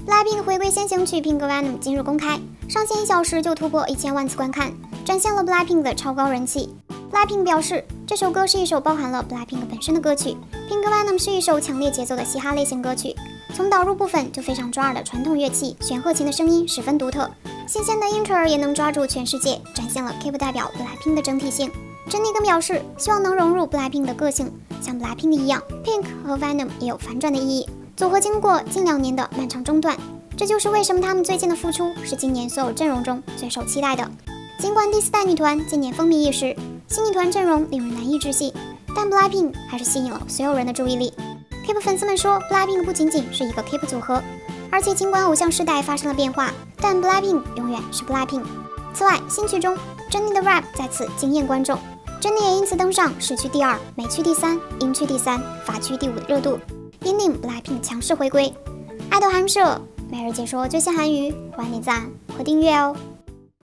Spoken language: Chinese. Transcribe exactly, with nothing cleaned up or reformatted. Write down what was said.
Blackpink 回归先行曲《Pink Venom》今日公开，上线一小时就突破一千万次观看，展现了 Blackpink 的超高人气。Blackpink 表示，这首歌是一首包含了 Blackpink 本身的歌曲，《Pink Venom》是一首强烈节奏的嘻哈类型歌曲，从导入部分就非常抓耳的传统乐器，玄鹤琴的声音十分独特，新鲜的 intro 也能抓住全世界，展现了 K-pop 代表 Blackpink 的整体性。珍妮更表示，希望能融入 Blackpink 的个性，像 Blackpink 一样 ，Pink 和 Venom 也有反转的意义。组合经过近两年的漫长中断，这就是为什么他们最近的复出是今年所有阵容中最受期待的。尽管第四代女团今年风靡一时，新女团阵容令人难以置信，但 Blackpink 还是吸引了所有人的注意力。K-pop 粉丝们说 ，Blackpink 不仅仅是一个 K-pop 组合，而且尽管偶像时代发生了变化，但 Blackpink 永远是 Blackpink。此外，新曲中珍妮的 rap 再次惊艳观众，珍妮也因此登上时区第二、美区第三、英区第三、法区第五的热度，引领 Blackpink 强势回归。爱豆韩社每日解说最新韩语，欢迎点赞和订阅哦。